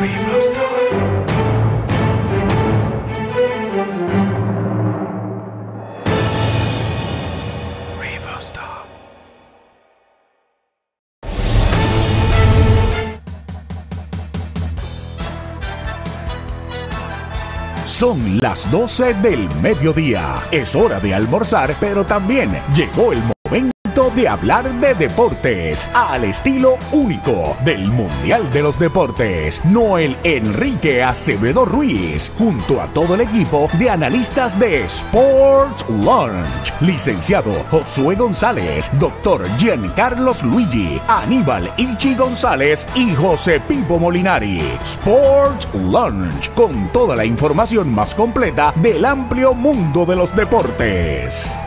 Son las 12 del mediodía. Es hora de almorzar, pero también llegó el momento de hablar de deportes al estilo único del Mundial de los Deportes. Noel Enrique Acevedo Ruiz, junto a todo el equipo de analistas de Sports Lunch. Licenciado Josué González, doctor Giancarlos Luigi, Aníbal Ichi González y José Pipo Molinari. Sports Lunch, con toda la información más completa del amplio mundo de los deportes.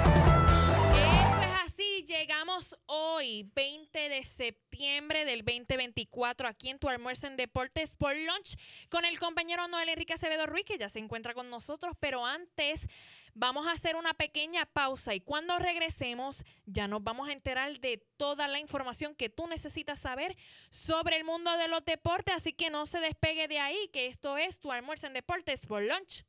Hoy, 20 de septiembre del 2024, aquí en Tu Almuerzo en Deportes por Lunch, con el compañero Noel Enrique Acevedo Ruiz, que ya se encuentra con nosotros, pero antes vamos a hacer una pequeña pausa y cuando regresemos ya nos vamos a enterar de toda la información que tú necesitas saber sobre el mundo de los deportes, así que no se despegue de ahí, que esto es Tu Almuerzo en Deportes por Lunch.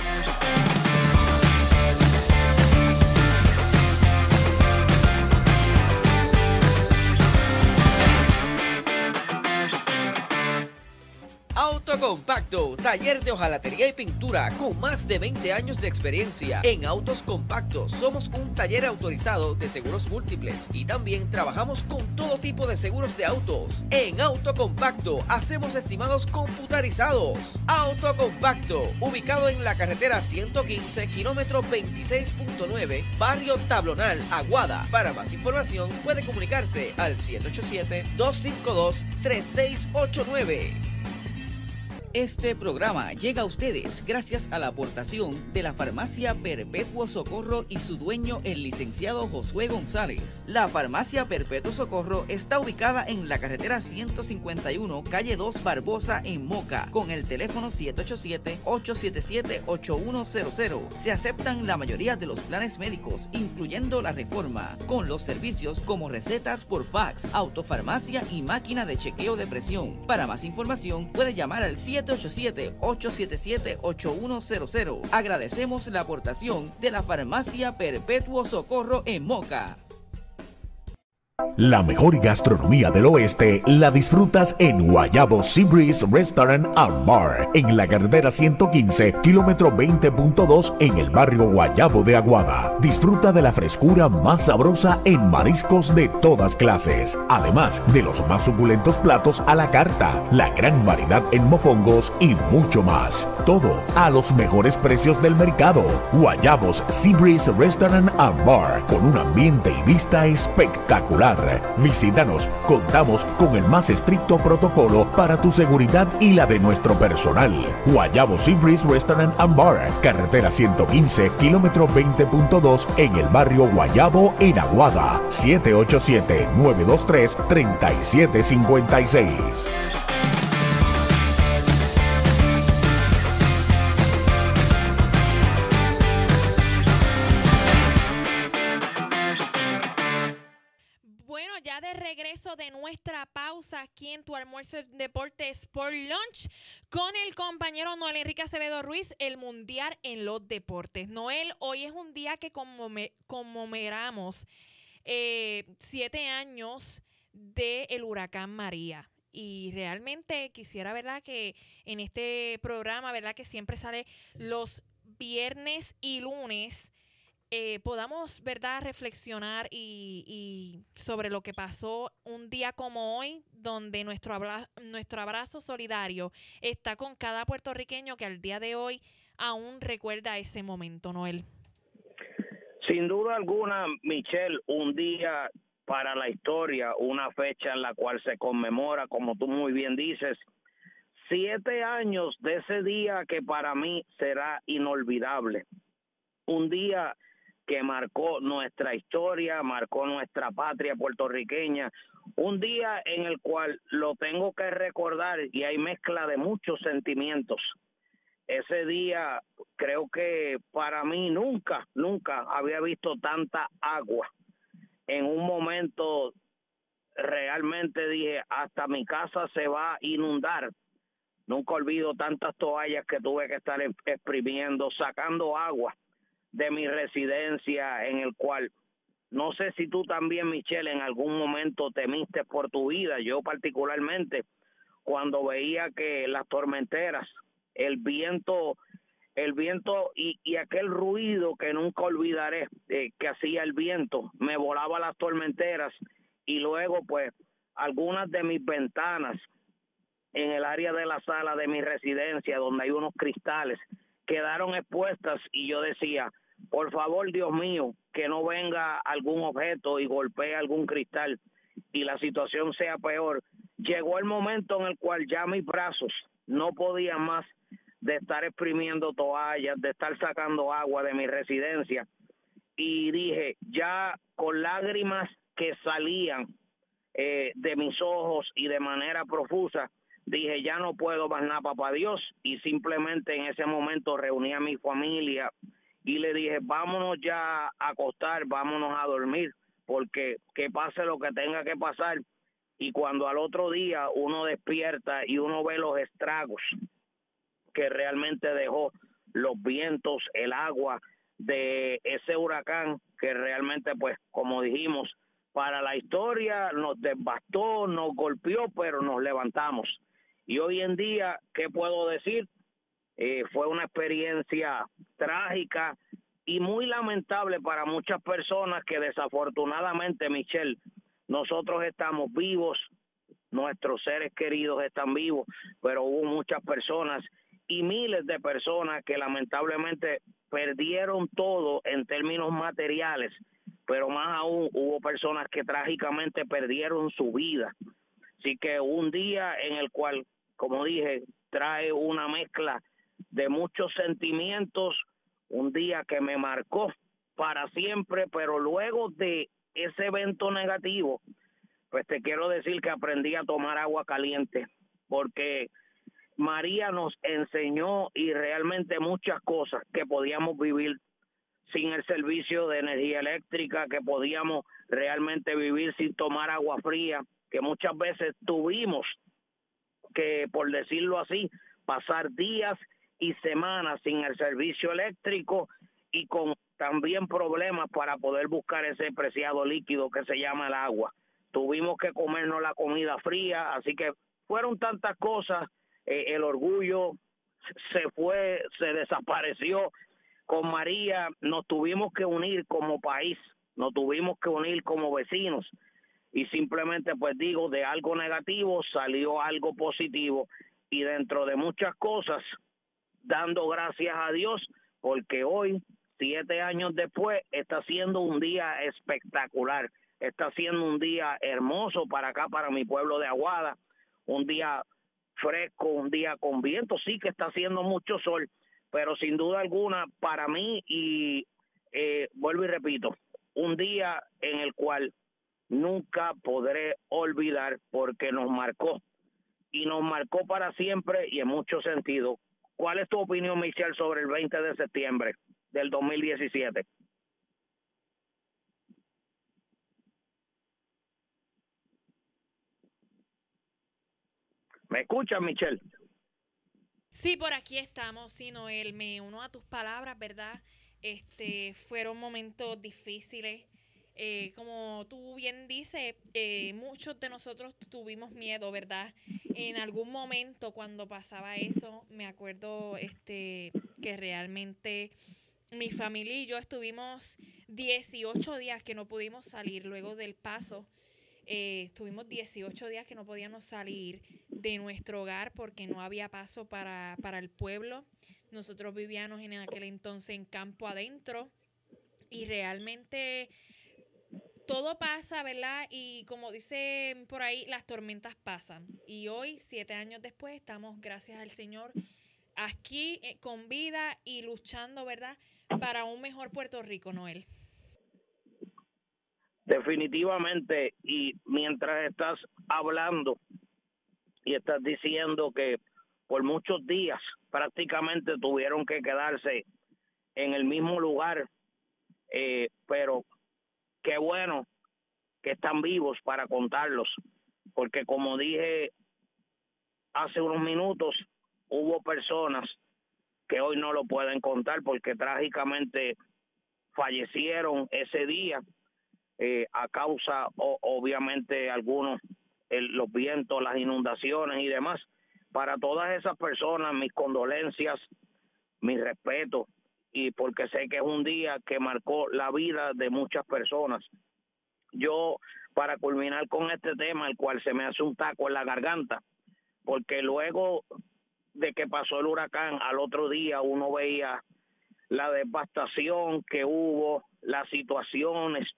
Autocompacto, taller de hojalatería y pintura con más de 20 años de experiencia. En Autos Compactos somos un taller autorizado de seguros múltiples y también trabajamos con todo tipo de seguros de autos. En Autocompacto hacemos estimados computarizados. Autocompacto, ubicado en la carretera 115, kilómetro 26.9, barrio Tablonal, Aguada. Para más información puede comunicarse al 787-252-3689. Este programa llega a ustedes gracias a la aportación de la Farmacia Perpetuo Socorro y su dueño, el licenciado Josué González. La Farmacia Perpetuo Socorro está ubicada en la carretera 151, calle 2 Barbosa, en Moca, con el teléfono 787-877-8100. Se aceptan la mayoría de los planes médicos, incluyendo la Reforma, con los servicios como recetas por fax, autofarmacia y máquina de chequeo de presión. Para más información, puede llamar al 787-877-8100. Agradecemos la aportación de la Farmacia Perpetuo Socorro en Moca. La mejor gastronomía del oeste la disfrutas en Guayabo Seabreeze Restaurant and Bar, en la carretera 115, kilómetro 20.2, en el barrio Guayabo de Aguada. Disfruta de la frescura más sabrosa en mariscos de todas clases, además de los más suculentos platos a la carta, la gran variedad en mofongos y mucho más. Todo a los mejores precios del mercado. Guayabos Seabreeze Restaurant and Bar, con un ambiente y vista espectacular. Visítanos, contamos con el más estricto protocolo para tu seguridad y la de nuestro personal. Guayabo Seabreeze Restaurant and Bar, carretera 115, kilómetro 20.2, en el barrio Guayabo, en Aguada. 787-923-3756. De nuestra pausa aquí en Tu Almuerzo en Deportes por Lunch con el compañero Noel Enrique Acevedo Ruiz, el Mundial en los Deportes. Noel, hoy es un día que conmemoramos 7 años del huracán María. Y realmente quisiera, ¿verdad?, que en este programa, ¿verdad?, que siempre sale los viernes y lunes, podamos, ¿verdad?, reflexionar y sobre lo que pasó un día como hoy, donde nuestro abrazo solidario está con cada puertorriqueño que al día de hoy aún recuerda ese momento, Noel. Sin duda alguna, Michelle, un día para la historia, una fecha en la cual se conmemora, como tú muy bien dices, 7 años de ese día que para mí será inolvidable. Un día que marcó nuestra historia, marcó nuestra patria puertorriqueña, un día en el cual lo tengo que recordar y hay mezcla de muchos sentimientos. Ese día creo que para mí nunca había visto tanta agua. En un momento realmente dije, hasta mi casa se va a inundar Nunca olvido tantas toallas que tuve que estar exprimiendo, sacando agua de mi residencia, en el cual no sé si tú también, Michelle, en algún momento temiste por tu vida. Yo particularmente, cuando veía que las tormenteras, el viento, y aquel ruido que nunca olvidaré, que hacía el viento, me volaba las tormenteras, y luego pues algunas de mis ventanas en el área de la sala de mi residencia, donde hay unos cristales, quedaron expuestas, y yo decía, por favor, Dios mío, que no venga algún objeto y golpee algún cristal y la situación sea peor. Llegó el momento en el cual ya mis brazos no podían más de estar exprimiendo toallas, de estar sacando agua de mi residencia, y dije, ya con lágrimas que salían de mis ojos y de manera profusa, dije, ya no puedo más nada, papá Dios, y simplemente en ese momento reuní a mi familia y le dije, vámonos ya a acostar, vámonos a dormir, porque que pase lo que tenga que pasar. Y cuando al otro día uno despierta y uno ve los estragos que realmente dejó los vientos, el agua de ese huracán, que realmente, pues, como dijimos, para la historia nos devastó, nos golpeó, pero nos levantamos. Y hoy en día, ¿qué puedo decir? Fue una experiencia trágica y muy lamentable para muchas personas que desafortunadamente, Michelle, nosotros estamos vivos, nuestros seres queridos están vivos, pero hubo muchas personas y miles de personas que lamentablemente perdieron todo en términos materiales, pero más aún hubo personas que trágicamente perdieron su vida. Así que un día en el cual, como dije, trae una mezcla de muchos sentimientos, un día que me marcó para siempre, pero luego de ese evento negativo, pues te quiero decir que aprendí a tomar agua caliente, porque María nos enseñó y realmente muchas cosas que podíamos vivir sin el servicio de energía eléctrica, que podíamos realmente vivir sin tomar agua fría, que muchas veces tuvimos que, por decirlo así, pasar días y semanas sin el servicio eléctrico y con también problemas para poder buscar ese preciado líquido que se llama el agua. Tuvimos que comernos la comida fría, así que fueron tantas cosas, el orgullo se fue, se desapareció. Con María nos tuvimos que unir como país, nos tuvimos que unir como vecinos, y simplemente pues digo, de algo negativo salió algo positivo, y dentro de muchas cosas, dando gracias a Dios, porque hoy, 7 años después, está siendo un día espectacular, está siendo un día hermoso para acá, para mi pueblo de Aguada, un día fresco, un día con viento, sí que está haciendo mucho sol, pero sin duda alguna para mí, y vuelvo y repito, un día en el cual nunca podré olvidar, porque nos marcó, y nos marcó para siempre y en muchos sentidos. ¿Cuál es tu opinión, Michelle, sobre el 20 de septiembre del 2017? ¿Me escuchas, Michelle? Sí, por aquí estamos. Sí, Noel, me uno a tus palabras, ¿verdad? Fueron momentos difíciles. Como tú bien dices, muchos de nosotros tuvimos miedo, ¿verdad? En algún momento cuando pasaba eso, me acuerdo que realmente mi familia y yo estuvimos 18 días que no pudimos salir luego del paso. Estuvimos 18 días que no podíamos salir de nuestro hogar porque no había paso para el pueblo. Nosotros vivíamos en aquel entonces en campo adentro y realmente todo pasa, ¿verdad? Y como dicen por ahí, las tormentas pasan. Y hoy, 7 años después, estamos, gracias al Señor, aquí con vida y luchando, ¿verdad? Para un mejor Puerto Rico, Noel. Definitivamente, y mientras estás hablando y estás diciendo que por muchos días prácticamente tuvieron que quedarse en el mismo lugar, pero qué bueno que están vivos para contarlos, porque como dije hace unos minutos, hubo personas que hoy no lo pueden contar porque trágicamente fallecieron ese día a causa, obviamente, algunos, los vientos, las inundaciones y demás. Para todas esas personas, mis condolencias, mi respeto, y porque sé que es un día que marcó la vida de muchas personas. Yo, para culminar con este tema, el cual se me hace un taco en la garganta, porque luego de que pasó el huracán, al otro día uno veía la devastación que hubo, las situaciones,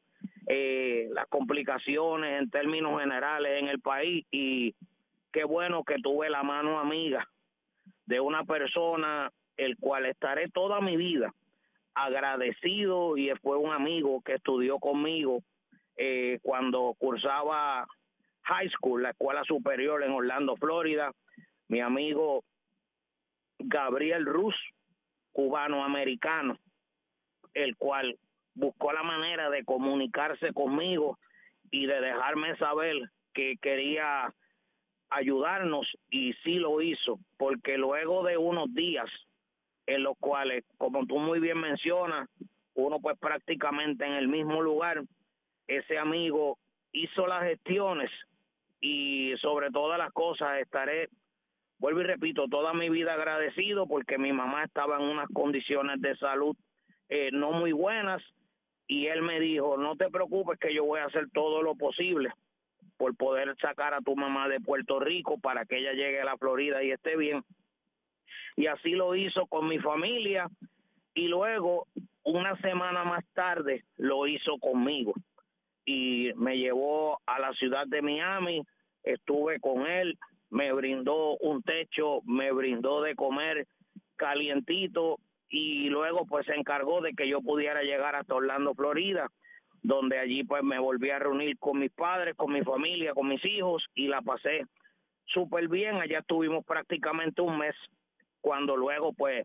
las complicaciones en términos generales en el país, y qué bueno que tuve la mano amiga de una persona el cual estaré toda mi vida agradecido, y fue un amigo que estudió conmigo cuando cursaba high school, la escuela superior en Orlando, Florida, mi amigo Gabriel Ruz, cubano-americano, el cual buscó la manera de comunicarse conmigo y de dejarme saber que quería ayudarnos, y sí lo hizo, porque luego de unos días en los cuales, como tú muy bien mencionas, uno pues prácticamente en el mismo lugar, ese amigo hizo las gestiones, y sobre todas las cosas estaré, vuelvo y repito, toda mi vida agradecido, porque mi mamá estaba en unas condiciones de salud no muy buenas, y él me dijo, no te preocupes que yo voy a hacer todo lo posible por poder sacar a tu mamá de Puerto Rico para que ella llegue a la Florida y esté bien. Y así lo hizo con mi familia, y luego una semana más tarde lo hizo conmigo y me llevó a la ciudad de Miami, estuve con él, me brindó un techo, me brindó de comer calientito, y luego pues se encargó de que yo pudiera llegar hasta Orlando, Florida, donde allí pues me volví a reunir con mis padres, con mi familia, con mis hijos, y la pasé súper bien. Allá estuvimos prácticamente un mes, cuando luego pues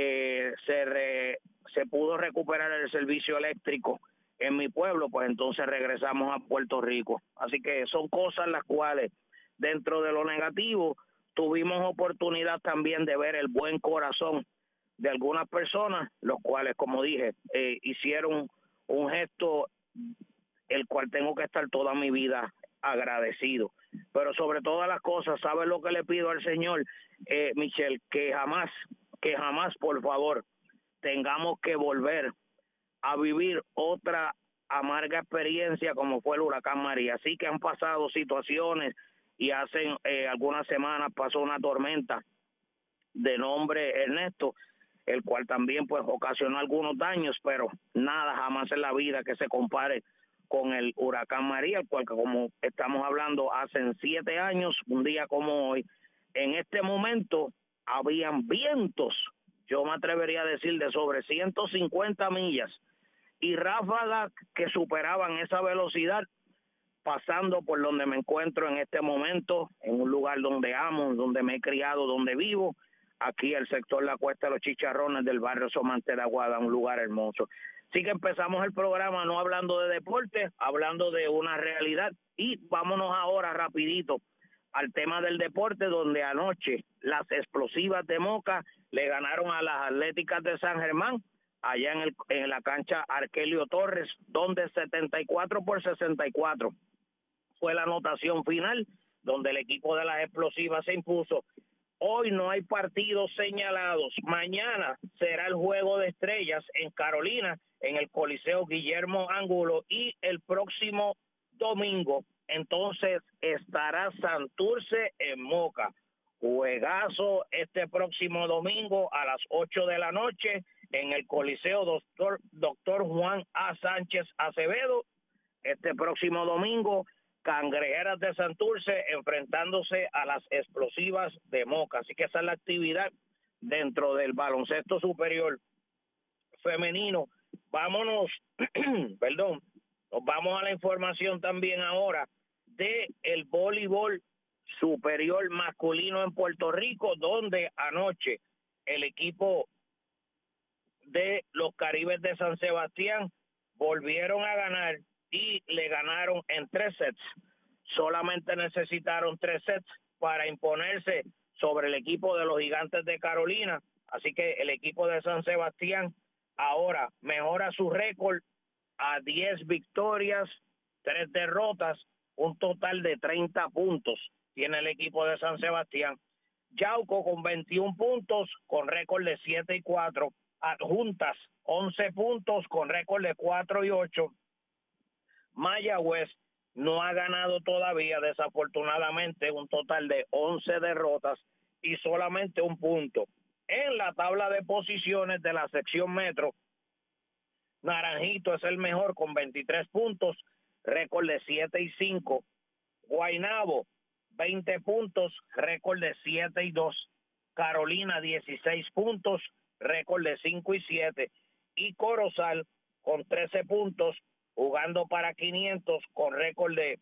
se pudo recuperar el servicio eléctrico en mi pueblo, pues entonces regresamos a Puerto Rico. Así que son cosas las cuales, dentro de lo negativo, tuvimos oportunidad también de ver el buen corazón de algunas personas, los cuales, como dije, hicieron un gesto el cual tengo que estar toda mi vida agradecido. Pero sobre todas las cosas, ¿sabes lo que le pido al Señor, Michelle? Que jamás, por favor, tengamos que volver a vivir otra amarga experiencia como fue el huracán María. Sí que han pasado situaciones, y hace algunas semanas pasó una tormenta de nombre Ernesto, el cual también pues ocasionó algunos daños, pero nada jamás en la vida que se compare con el huracán María, el cual, como estamos hablando, hace 7 años, un día como hoy, en este momento habían vientos, yo me atrevería a decir, de sobre 150 millas, y ráfagas que superaban esa velocidad, pasando por donde me encuentro en este momento, en un lugar donde amo, donde me he criado, donde vivo, aquí el sector La Cuesta de los Chicharrones del barrio Somante de Aguada, un lugar hermoso. Así que empezamos el programa no hablando de deporte, hablando de una realidad, y vámonos ahora rapidito al tema del deporte, donde anoche las explosivas de Moca le ganaron a las Atléticas de San Germán, allá en la cancha Arkelio Torres, donde 74-64 fue la anotación final, donde el equipo de las explosivas se impuso. Hoy no hay partidos señalados. Mañana será el Juego de Estrellas en Carolina, en el Coliseo Guillermo Angulo, y el próximo domingo entonces estará Santurce en Moca. Juegazo este próximo domingo a las 8 de la noche en el Coliseo Doctor Juan A. Sánchez Acevedo. Este próximo domingo, Cangrejeras de Santurce enfrentándose a las explosivas de Moca. Así que esa es la actividad dentro del baloncesto superior femenino. Vámonos, perdón, nos vamos a la información también ahora de el voleibol superior masculino en Puerto Rico, donde anoche el equipo de los Caribes de San Sebastián volvieron a ganar y le ganaron en 3 sets. Solamente necesitaron 3 sets para imponerse sobre el equipo de los Gigantes de Carolina. Así que el equipo de San Sebastián ahora mejora su récord a 10 victorias, 3 derrotas, un total de 30 puntos tiene el equipo de San Sebastián. Yauco con 21 puntos, con récord de 7-4. Adjuntas, 11 puntos, con récord de 4-8. Mayagüez no ha ganado todavía, desafortunadamente, un total de 11 derrotas y solamente un punto. En la tabla de posiciones de la sección metro, Naranjito es el mejor con 23 puntos, récord de 7-5. Guaynabo, 20 puntos, récord de 7-2. Carolina, 16 puntos, récord de 5-7. Y Corozal, con 13 puntos, jugando para 500, con récord de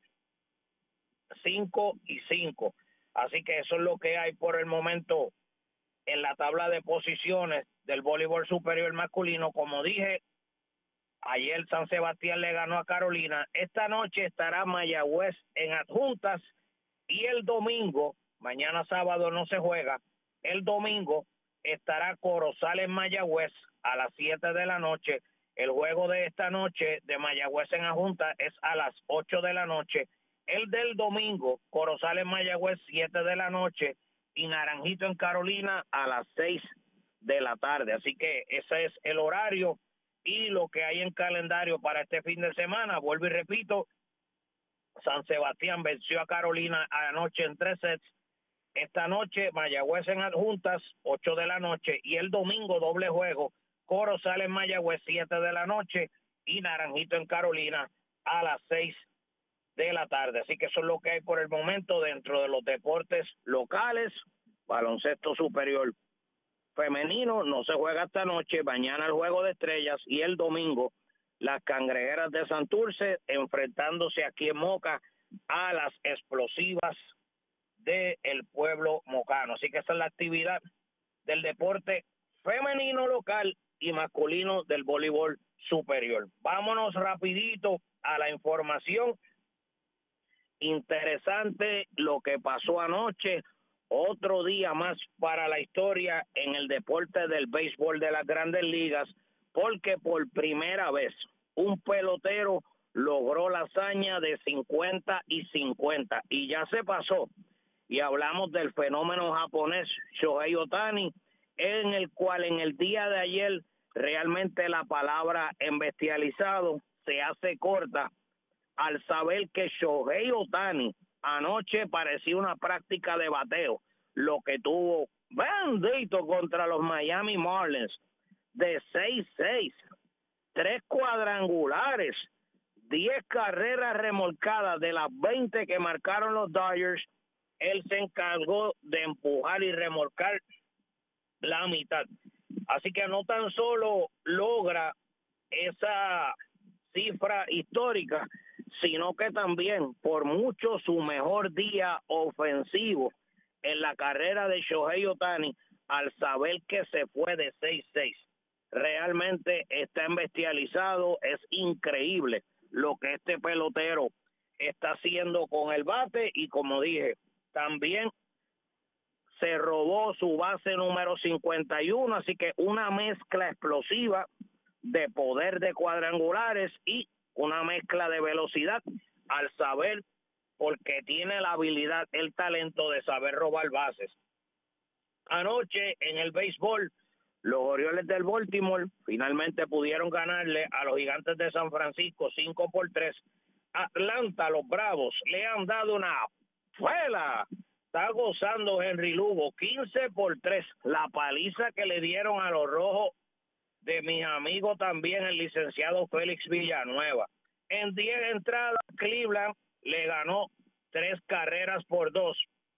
5-5. Así que eso es lo que hay por el momento en la tabla de posiciones del voleibol superior masculino. Como dije, ayer San Sebastián le ganó a Carolina. Esta noche estará Mayagüez en Adjuntas y el domingo, mañana sábado no se juega, el domingo estará Corozal en Mayagüez a las 7 de la noche. El juego de esta noche de Mayagüez en Adjuntas es a las 8 de la noche. El del domingo, Corozal en Mayagüez, 7 de la noche, y Naranjito en Carolina a las 6 de la tarde. Así que ese es el horario y lo que hay en calendario para este fin de semana. Vuelvo y repito, San Sebastián venció a Carolina anoche en 3 sets. Esta noche Mayagüez en Adjuntas, 8 de la noche, y el domingo doble juego, Corozal en Mayagüez, 7 de la noche, y Naranjito en Carolina a las 6 de la tarde. Así que eso es lo que hay por el momento dentro de los deportes locales. Baloncesto superior femenino no se juega esta noche, mañana el juego de estrellas y el domingo las Cangrejeras de Santurce enfrentándose aquí en Moca a las explosivas del pueblo mocano. Así que esa es la actividad del deporte femenino local y masculino del voleibol superior. Vámonos rapidito a la información. Interesante lo que pasó anoche. Otro día más para la historia en el deporte del béisbol de las Grandes Ligas, porque por primera vez un pelotero logró la hazaña de 50 y 50 y ya se pasó. Y hablamos del fenómeno japonés Shohei Ohtani, en el cual en el día de ayer realmente la palabra embestializado se hace corta al saber que Shohei Ohtani anoche parecía una práctica de bateo, lo que tuvo bendito contra los Miami Marlins de 6-6, 3 cuadrangulares, 10 carreras remolcadas de las 20 que marcaron los Dodgers. Él se encargó de empujar y remolcar la mitad. Así que no tan solo logra esa cifra histórica, sino que también por mucho su mejor día ofensivo en la carrera de Shohei Ohtani, al saber que se fue de 6-6. Realmente está embestializado, es increíble lo que este pelotero está haciendo con el bate y como dije, también se robó su base número 51, así que una mezcla explosiva de poder de cuadrangulares y una mezcla de velocidad al saber, porque tiene la habilidad, el talento de saber robar bases. Anoche en el béisbol, los Orioles del Baltimore finalmente pudieron ganarle a los Gigantes de San Francisco 5-3. Atlanta, los Bravos, le han dado una pela. Está gozando Henry Lugo, 15-3. La paliza que le dieron a los Rojos de mis amigos también, el licenciado Félix Villanueva. En 10 entradas, Cleveland le ganó 3-2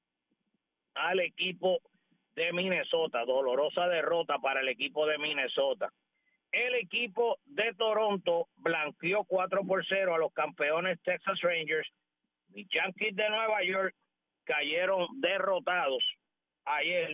al equipo de Minnesota. Dolorosa derrota para el equipo de Minnesota. El equipo de Toronto blanqueó 4-0 a los campeones Texas Rangers. Los Yankees de Nueva York cayeron derrotados ayer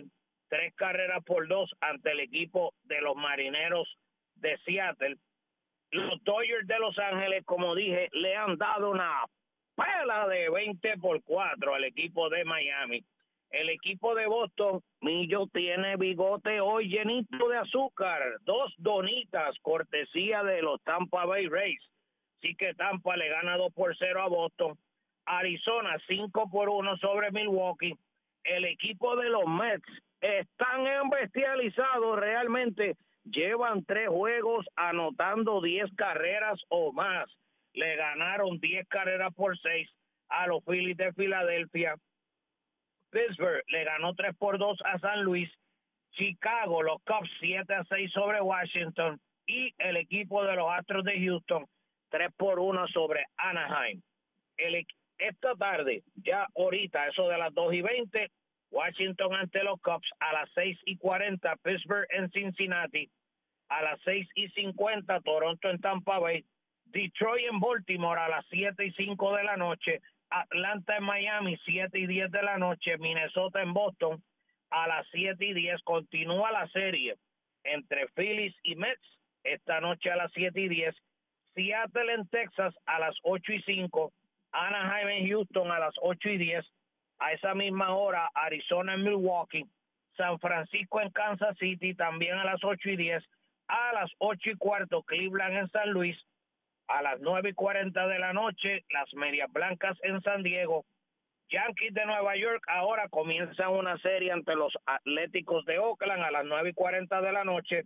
3-2 ante el equipo de los Marineros de Seattle. Los Dodgers de Los Ángeles, como dije, le han dado una pela de 20-4 al equipo de Miami. El equipo de Boston, Millo tiene bigote hoy llenito de azúcar. 2 donitas, cortesía de los Tampa Bay Rays. Así que Tampa le gana 2-0 a Boston. Arizona 5-1 sobre Milwaukee. El equipo de los Mets están embestializados realmente. Llevan 3 juegos anotando 10 carreras o más. Le ganaron 10 carreras por 6 a los Phillies de Filadelfia. Pittsburgh le ganó 3-2 a San Luis. Chicago, los Cubs 7-6 sobre Washington. Y el equipo de los Astros de Houston 3-1 sobre Anaheim. Esta tarde, ya ahorita, eso de las 2:20, Washington ante los Cubs. A las 6:40, Pittsburgh en Cincinnati. A las 6:50, Toronto en Tampa Bay. Detroit en Baltimore a las 7:05 de la noche. Atlanta en Miami, 7:10 de la noche. Minnesota en Boston a las 7:10. Continúa la serie entre Phillies y Mets esta noche a las 7:10. Seattle en Texas a las 8:05. Anaheim en Houston a las 8:10. A esa misma hora, Arizona en Milwaukee. San Francisco en Kansas City también a las 8:10. A las 8:15, Cleveland en San Luis. A las 9:40 de la noche, las Medias Blancas en San Diego. Yankees de Nueva York ahora comienzan una serie ante los Atléticos de Oakland a las 9:40 de la noche.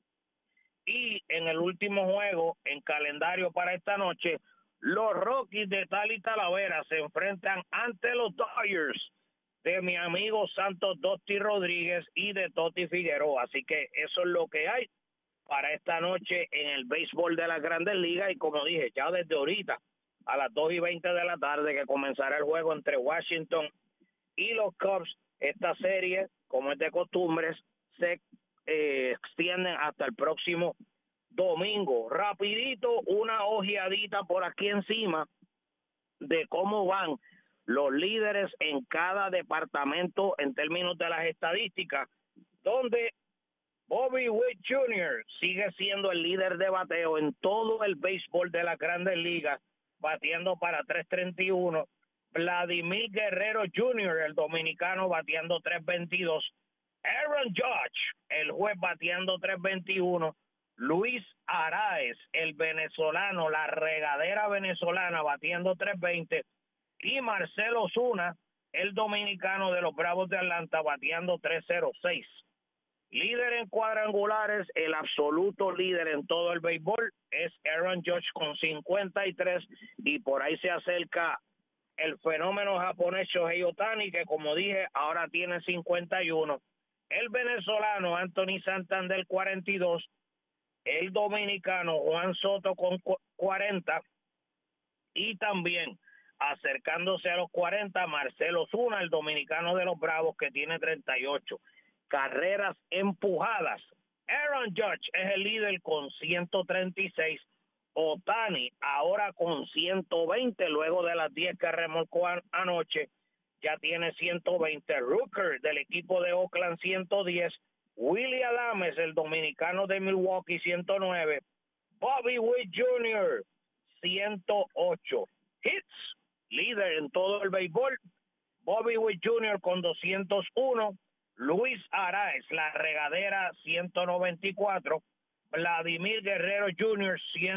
Y en el último juego en calendario para esta noche, los Rockies de Tali Talavera se enfrentan ante los Dodgers de mi amigo Santos Dotti Rodríguez y de Toti Figueroa. Así que eso es lo que hay para esta noche en el béisbol de las Grandes Ligas. Y como dije, ya desde ahorita a las 2:20 de la tarde que comenzará el juego entre Washington y los Cubs. Esta serie, como es de costumbres, se extienden hasta el próximo domingo. Rapidito, una ojeadita por aquí encima de cómo van los líderes en cada departamento en términos de las estadísticas, donde Bobby Witt Jr. sigue siendo el líder de bateo en todo el béisbol de las Grandes Ligas, bateando para 331. Vladimir Guerrero Jr., el dominicano, bateando 322. Aaron Judge, el juez, bateando 321. Luis Arraez, el venezolano, la regadera venezolana, bateando 320. Y Marcelo Ozuna, el dominicano de los Bravos de Atlanta, bateando 306. Líder en cuadrangulares, el absoluto líder en todo el béisbol es Aaron Judge con 53, y por ahí se acerca el fenómeno japonés Shohei Ohtani, que como dije, ahora tiene 51. El venezolano Anthony Santander 42, el dominicano Juan Soto con 40, y también acercándose a los 40, Marcelo Ozuna, el dominicano de los Bravos, que tiene 38. Carreras empujadas, Aaron Judge es el líder con 136. Ohtani ahora con 120, luego de las 10 que remolcó anoche, ya tiene 120. Rooker del equipo de Oakland 110. Willy Adames, el dominicano de Milwaukee, 109. Bobby Witt Jr., 108. Hits, líder en todo el béisbol, Bobby Witt Jr. con 201. Luis Arraez, la regadera, 194. Vladimir Guerrero Jr.,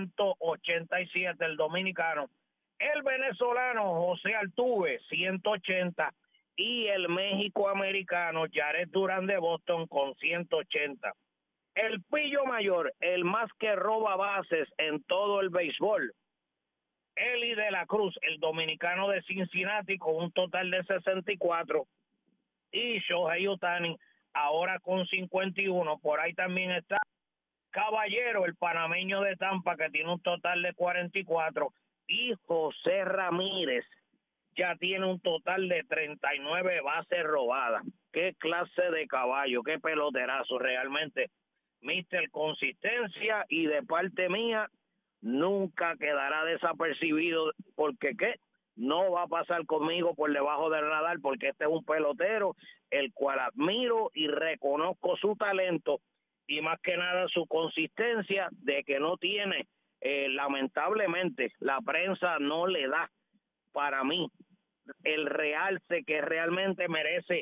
187, el dominicano. El venezolano José Altuve, 180. Y el México-americano Jared Durán de Boston con 180. El pillo mayor, el más que roba bases en todo el béisbol, Eli de la Cruz, el dominicano de Cincinnati, con un total de 64. Y Shohei Ohtani ahora con 51. Por ahí también está Caballero, el panameño de Tampa, que tiene un total de 44. Y José Ramírez ya tiene un total de 39 bases robadas. Qué clase de caballo, qué peloterazo realmente. Mister Consistencia, y de parte mía nunca quedará desapercibido, porque ¿qué? No va a pasar conmigo por debajo del radar, porque este es un pelotero el cual admiro y reconozco su talento, y más que nada su consistencia, de que no tiene, lamentablemente, la prensa no le da, para mí, el realce que realmente merece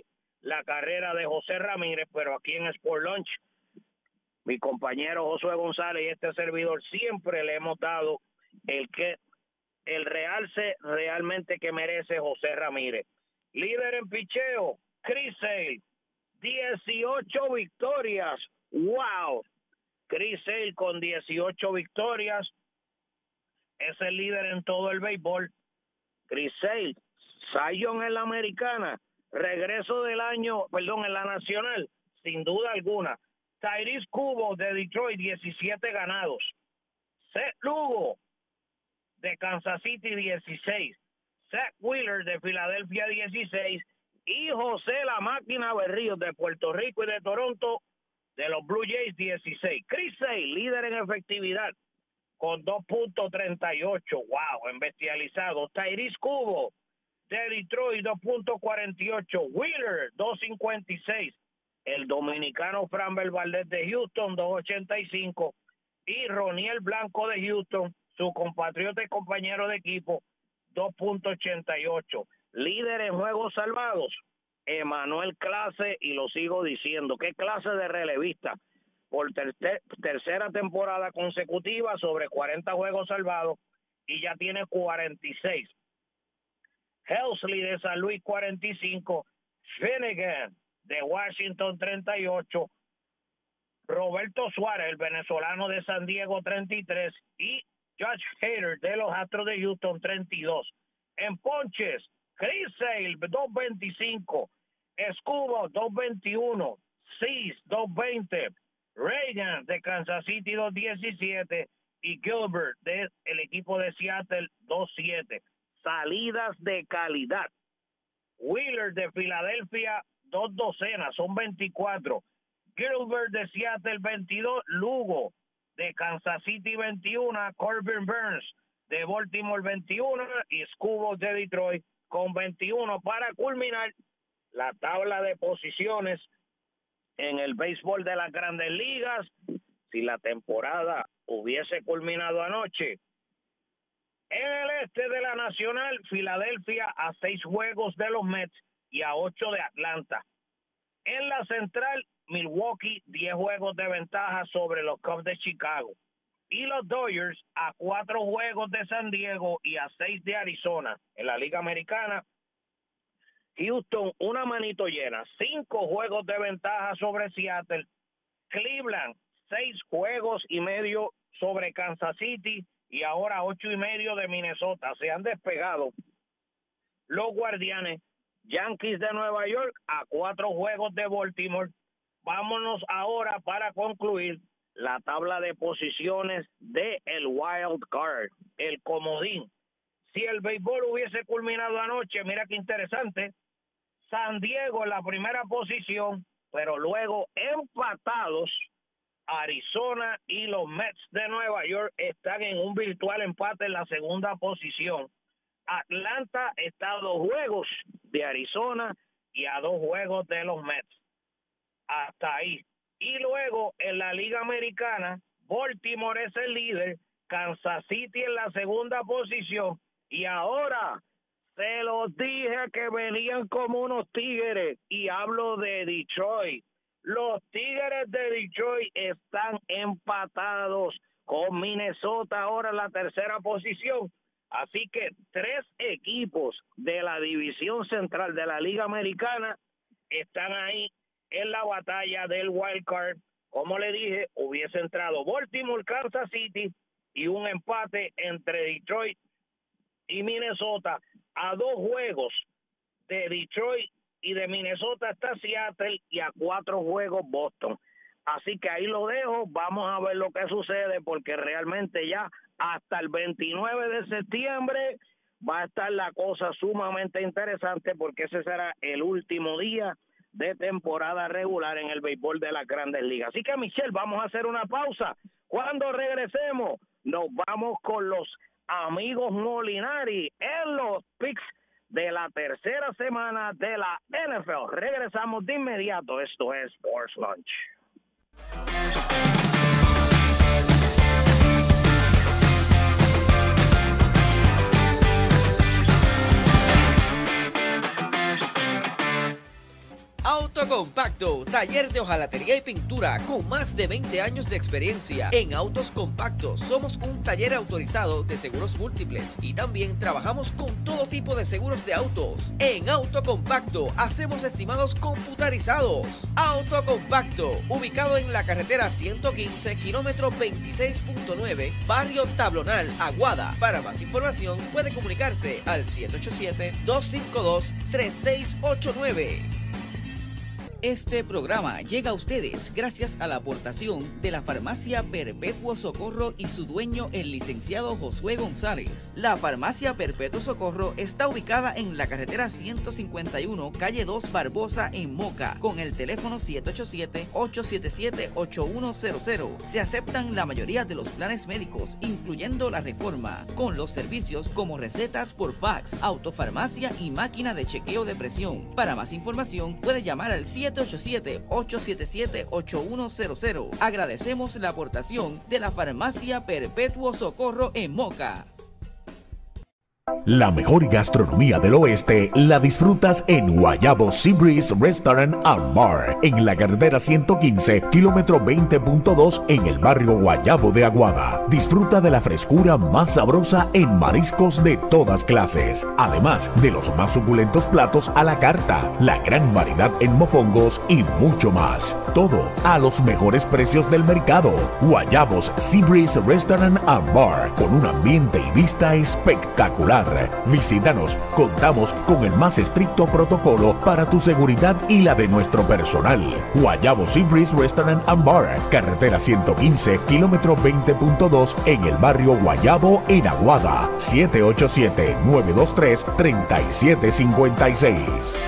la carrera de José Ramírez, pero aquí en Sport Lunch, mi compañero Josué González y este servidor siempre le hemos dado el realce realmente que merece José Ramírez. Líder en picheo, Chris Sale, 18 victorias. ¡Wow! Chris Sale con 18 victorias es el líder en todo el béisbol. Chris Sale, Cy Young en la americana, regreso del año, en la nacional, sin duda alguna. Tyrese Cubo de Detroit, 17 ganados. Seth Lugo de Kansas City, 16. Zach Wheeler de Filadelfia, 16. Y José La Máquina Berríos de Puerto Rico y de Toronto, de los Blue Jays, 16. Chris Sale, líder en efectividad, con 2.38. ¡Wow! En bestializado. Tyrese Cubo de Detroit, 2.48. Wheeler, 2.56. El dominicano Framber Valdez de Houston, 2.85. Y Roniel Blanco de Houston, su compatriota y compañero de equipo, 2.88. Líder en juegos salvados, Emanuel Clase, y lo sigo diciendo, qué clase de relevista, por tercera temporada consecutiva, sobre 40 juegos salvados, y ya tiene 46. Helsley de San Luis, 45. Finnegan de Washington, 38. Roberto Suárez, el venezolano de San Diego, 33. Y Josh Hader de los Astros de Houston, 32. En ponches, Chris Sale, 2.25. Escudo, 2.21. Cease, 2.20. Reagan de Kansas City, 2.17. Y Gilbert del equipo de Seattle, 2.7. Salidas de calidad. Wheeler de Filadelfia, 2 docenas, son 24. Gilbert de Seattle, 22. Lugo de Kansas City, 21. Corbin Burns de Baltimore, 21. Y Scubos de Detroit con 21. Para culminar la tabla de posiciones en el béisbol de las Grandes Ligas, si la temporada hubiese culminado anoche, en el este de la Nacional, Filadelfia a 6 juegos de los Mets y a 8 de Atlanta. En la Central, Milwaukee, 10 juegos de ventaja sobre los Cubs de Chicago. Y los Dodgers a 4 juegos de San Diego y a 6 de Arizona. En la Liga Americana, Houston, una manito llena, 5 juegos de ventaja sobre Seattle. Cleveland, 6 juegos y medio sobre Kansas City y ahora 8.5 de Minnesota. Se han despegado los Guardianes. Yankees de Nueva York a 4 juegos de Baltimore. Vámonos ahora para concluir la tabla de posiciones de el Wild Card, el comodín. Si el béisbol hubiese culminado anoche, mira qué interesante, San Diego en la primera posición, pero luego empatados, Arizona y los Mets de Nueva York están en un virtual empate en la segunda posición. Atlanta está a 2 juegos de Arizona y a 2 juegos de los Mets. Hasta ahí. Y luego en la Liga Americana, Baltimore es el líder, Kansas City en la segunda posición, y ahora se los dije que venían como unos tigres, y hablo de Detroit. Los Tigres de Detroit están empatados con Minnesota ahora en la tercera posición. Así que 3 equipos de la división central de la Liga Americana están ahí en la batalla del wild card. Como le dije, hubiese entrado Baltimore, Kansas City y un empate entre Detroit y Minnesota. A 2 juegos de Detroit y de Minnesota está Seattle y a 4 juegos Boston. Así que ahí lo dejo. Vamos a ver lo que sucede, porque realmente ya hasta el 29 de septiembre va a estar la cosa sumamente interesante, porque ese será el último día de temporada regular en el béisbol de las Grandes Ligas. Así que, Michelle, vamos a hacer una pausa. Cuando regresemos, nos vamos con los amigos Molinari en los picks de la tercera semana de la NFL. Regresamos de inmediato. Esto es Sports Lunch. Autocompacto, taller de hojalatería y pintura con más de 20 años de experiencia. En Autos Compactos somos un taller autorizado de seguros múltiples y también trabajamos con todo tipo de seguros de autos. En Autocompacto hacemos estimados computarizados. Autocompacto, ubicado en la carretera 115, kilómetro 26.9, barrio Tablonal, Aguada. Para más información puede comunicarse al 787-252-3689. Este programa llega a ustedes gracias a la aportación de la Farmacia Perpetuo Socorro y su dueño, el licenciado Josué González. La Farmacia Perpetuo Socorro está ubicada en la carretera 151, calle 2 Barbosa, en Moca, con el teléfono 787-877-8100. Se aceptan la mayoría de los planes médicos, incluyendo la Reforma, con los servicios como recetas por fax, autofarmacia y máquina de chequeo de presión. Para más información puede llamar al 787-877-8100. Agradecemos la aportación de la Farmacia Perpetuo Socorro en Moca. La mejor gastronomía del oeste la disfrutas en Guayabo Seabreeze Restaurant and Bar, en la carretera 115, kilómetro 20.2, en el barrio Guayabo de Aguada. Disfruta de la frescura más sabrosa en mariscos de todas clases, además de los más suculentos platos a la carta, la gran variedad en mofongos y mucho más. Todo a los mejores precios del mercado. Guayabos Seabreeze Restaurant and Bar, con un ambiente y vista espectacular. Visítanos, contamos con el más estricto protocolo para tu seguridad y la de nuestro personal. Guayabo Seabreeze Restaurant and Bar, carretera 115, kilómetro 20.2, en el barrio Guayabo, en Aguada. 787-923-3756.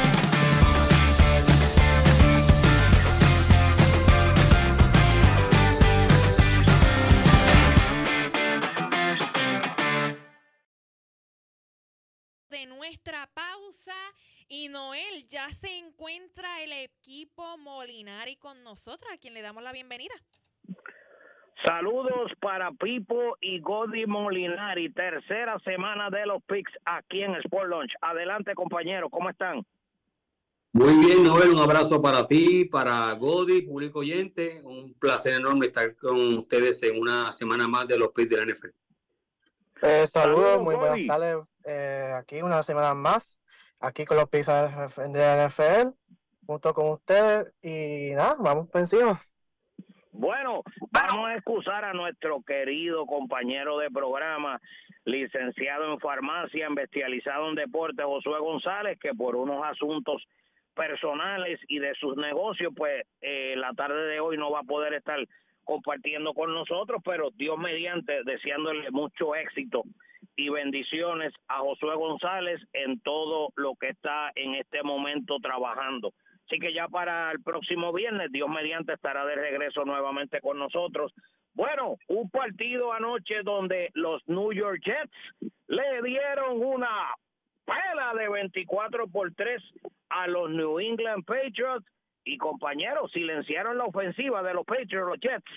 Nuestra pausa, y Noel, ya se encuentra el equipo Molinari con nosotros, a quien le damos la bienvenida. Saludos para Pipo y Godi Molinari, tercera semana de los Picks aquí en Sport Lunch. Adelante, compañero, ¿cómo están? Muy bien, Noel, un abrazo para ti, para Godi, público oyente. Un placer enorme estar con ustedes en una semana más de los Picks de la NFL. Saludos, muy buenas tardes. Aquí una semana más, aquí con los Picks de la NFL, junto con ustedes, y nada, vamos por encima. Bueno, vamos a excusar a nuestro querido compañero de programa, licenciado en farmacia, especializado en deporte, Josué González, que por unos asuntos personales y de sus negocios, pues la tarde de hoy no va a poder estar compartiendo con nosotros, pero Dios mediante, deseándole mucho éxito y bendiciones a Josué González en todo lo que está en este momento trabajando. Así que ya para el próximo viernes, Dios mediante, estará de regreso nuevamente con nosotros. Bueno, un partido anoche donde los New York Jets le dieron una pela de 24-3 a los New England Patriots, y compañeros, silenciaron la ofensiva de los Patriots, los Jets.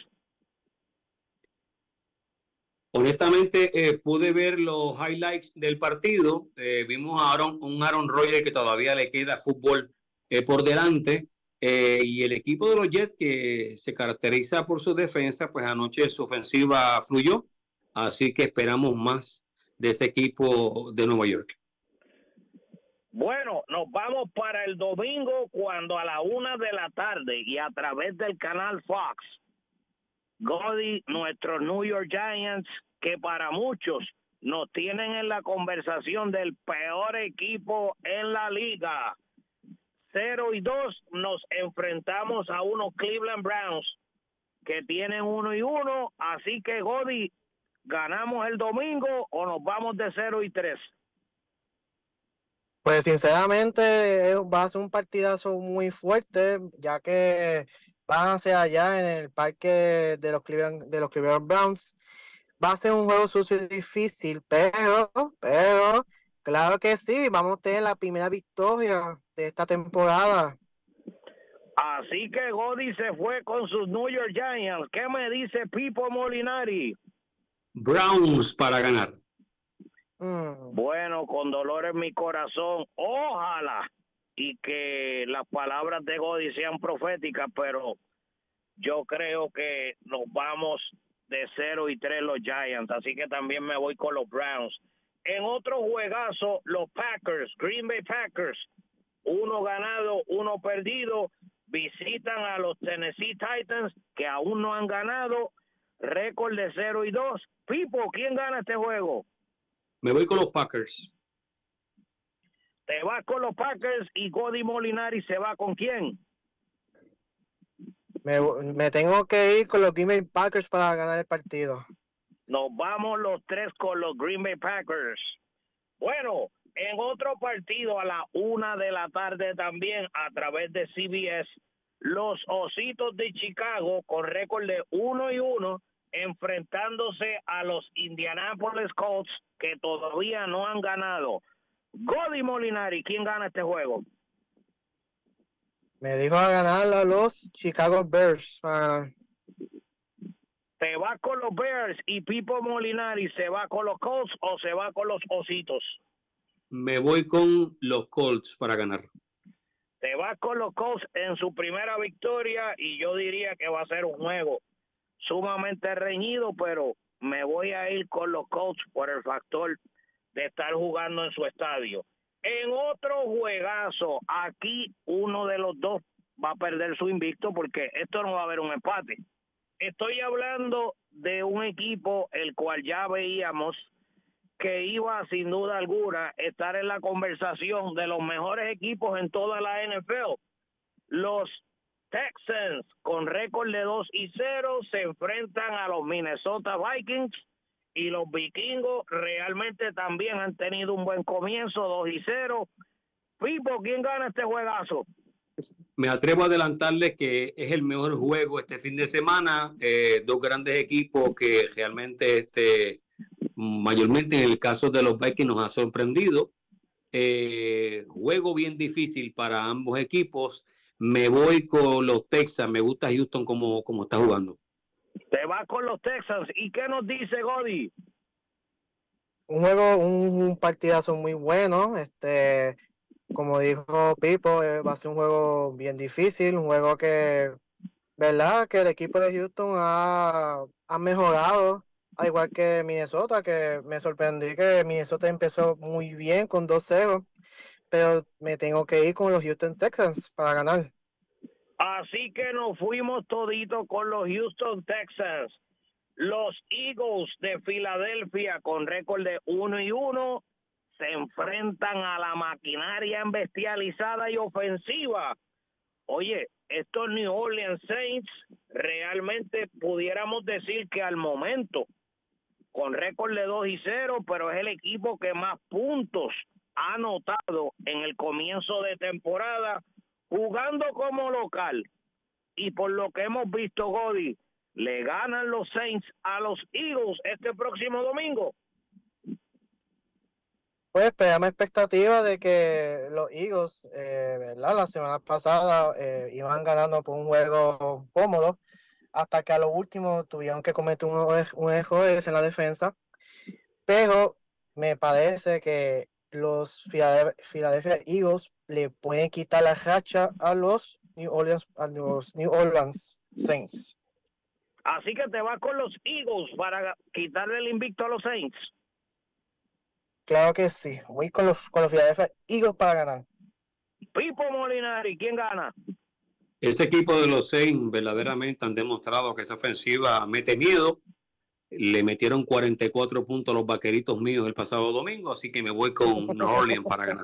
Honestamente, pude ver los highlights del partido. Vimos a un Aaron Rodgers que todavía le queda fútbol por delante. Y el equipo de los Jets, que se caracteriza por su defensa, pues anoche su ofensiva fluyó. Así que esperamos más de ese equipo de Nueva York. Bueno, nos vamos para el domingo, cuando a la 1 de la tarde y a través del canal Fox, Godi, nuestros New York Giants, que para muchos nos tienen en la conversación del peor equipo en la liga. 0-2, nos enfrentamos a unos Cleveland Browns que tienen 1-1, así que Godi, ¿ganamos el domingo o nos vamos de 0-3? Pues sinceramente va a ser un partidazo muy fuerte, ya que van a ser allá en el parque de los Cleveland Browns. Va a ser un juego sucio y difícil, pero claro que sí, vamos a tener la primera victoria de esta temporada. Así que Godi se fue con sus New York Giants. ¿Qué me dice Pipo Molinari? Browns para ganar. Bueno, con dolor en mi corazón, ojalá y que las palabras de Godi sean proféticas, pero yo creo que nos vamos de 0-3 los Giants, así que también me voy con los Browns. En otro juegazo, los Packers, Green Bay Packers, 1 ganado, 1 perdido, visitan a los Tennessee Titans, que aún no han ganado, récord de 0-2. Pipo, ¿quién gana este juego? Me voy con los Packers. Te vas con los Packers y Godi Molinari se va con quién? Me tengo que ir con los Green Bay Packers para ganar el partido. Nos vamos los 3 con los Green Bay Packers. Bueno, en otro partido a la 1 de la tarde también a través de CBS, los Ositos de Chicago con récord de 1-1 enfrentándose a los Indianapolis Colts que todavía no han ganado. Godi Molinari, ¿quién gana este juego? Me dijo a ganar a los Chicago Bears. ¿Te va con los Bears y Pipo Molinari se va con los Colts o se va con los Ositos? Me voy con los Colts para ganar. Te va con los Colts en su primera victoria y yo diría que va a ser un juego sumamente reñido, pero me voy a ir con los Colts por el factor de estar jugando en su estadio. En otro juegazo, aquí uno de los dos va a perder su invicto porque esto no va a haber un empate. Estoy hablando de un equipo el cual ya veíamos que iba sin duda alguna estar en la conversación de los mejores equipos en toda la NFL. Los Texans con récord de 2-0 se enfrentan a los Minnesota Vikings y los vikingos realmente también han tenido un buen comienzo, 2-0. Pipo, ¿quién gana este juegazo? Me atrevo a adelantarles que es el mejor juego este fin de semana. Dos grandes equipos que realmente, mayormente en el caso de los Vikings, nos ha sorprendido. Juego bien difícil para ambos equipos. Me voy con los Texans. Me gusta Houston como está jugando. Te vas con los Texans. ¿Y qué nos dice Godi? Un partidazo muy bueno. Como dijo Pipo, va a ser un juego bien difícil, un juego que, ¿verdad? Que el equipo de Houston ha mejorado, al igual que Minnesota, que me sorprendí que Minnesota empezó muy bien con 2-0, pero me tengo que ir con los Houston Texans para ganar. Así que nos fuimos toditos con los Houston Texans. Los Eagles de Filadelfia con récord de 1-1 se enfrentan a la maquinaria embestializada y ofensiva. Oye, estos New Orleans Saints realmente pudiéramos decir que al momento, con récord de 2-0, pero es el equipo que más puntos ha anotado en el comienzo de temporada, jugando como local. Y por lo que hemos visto, Godi, le ganan los Saints a los Eagles este próximo domingo. Pues esperamos expectativa de que los Eagles, ¿verdad? La semana pasada iban ganando por un juego cómodo, hasta que a lo último tuvieron que cometer un error en la defensa. Pero me parece que los Philadelphia Eagles le pueden quitar la racha a los New Orleans Saints. Así que te vas con los Eagles para quitarle el invicto a los Saints. Claro que sí. Voy con los Philadelphia Eagles para ganar. Pipo Molinari, ¿quién gana? Ese equipo de los Saints verdaderamente han demostrado que esa ofensiva mete miedo. Le metieron 44 puntos a los vaqueritos míos el pasado domingo, así que me voy con New Orleans para ganar.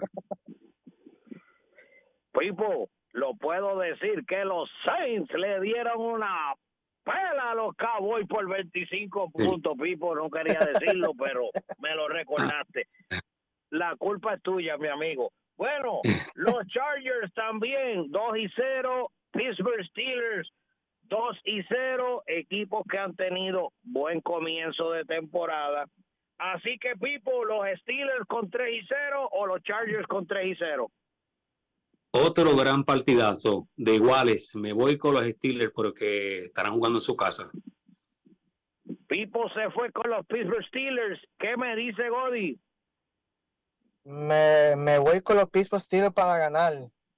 Pipo, lo puedo decir que los Saints le dieron una pela a los Cowboys por 25 puntos. Pipo, no quería decirlo, pero me lo recordaste. La culpa es tuya, mi amigo. Bueno, los Chargers también, 2-0. Pittsburgh Steelers, 2-0. Equipos que han tenido buen comienzo de temporada. Así que, Pipo, los Steelers con 3-0 o los Chargers con 3-0. Otro gran partidazo de iguales. Me voy con los Steelers porque estarán jugando en su casa. Pipo se fue con los Pittsburgh Steelers. ¿Qué me dice Godi? Me voy con los Pittsburgh Steelers para ganar.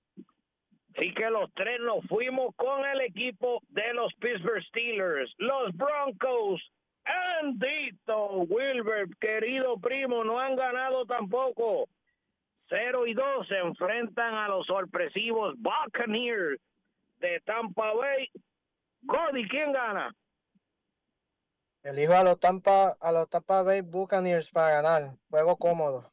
Así que los tres nos fuimos con el equipo de los Pittsburgh Steelers. Los Broncos, Andito Wilbert, querido primo, no han ganado tampoco. 0-2 se enfrentan a los sorpresivos Buccaneers de Tampa Bay. Godi, ¿quién gana? Elijo a los Tampa Bay Buccaneers para ganar. Juego cómodo.